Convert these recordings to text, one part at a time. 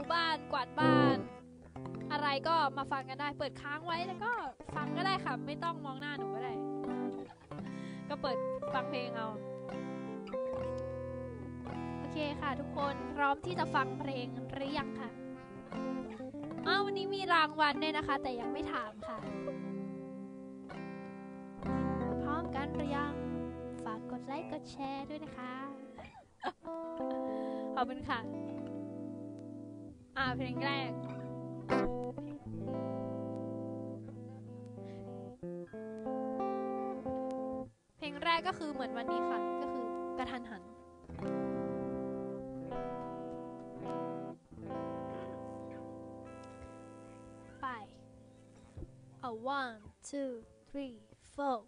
บ้านกวาดบ้านอะไรก็มาฟังกันได้เปิดค้างไว้แล้วก็ฟังก็ได้ค่ะไม่ต้องมองหน้าหนูก็ได้ก็เปิดฟังเพลงเอาโอเคค่ะทุกคนพร้อมที่จะฟังเพลงหรือยังค่ะวันนี้มีรางวัลด้วยนะคะแต่ยังไม่ถามค่ะพร้อมกันหรือยังฝากกดไลค์กดแชร์ด้วยนะคะขอบคุณค่ะเพลงแรกก็คือเหมือนวันนี้ค่ะก็คือกระทันหันไป1 2 3 4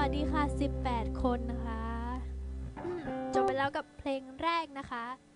วัสดีค่ะ18 คนนะคะจบไปแล้วกับเพลงแรกนะคะ